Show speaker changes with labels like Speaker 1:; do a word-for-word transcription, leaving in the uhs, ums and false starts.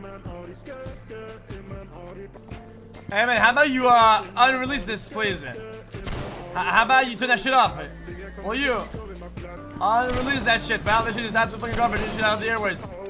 Speaker 1: Hey man, how about you uh unrelease this, please? H how about you turn that shit off? Will you unrelease that shit, pal? This shit is absolutely fucking garbage. This shit out of the airways.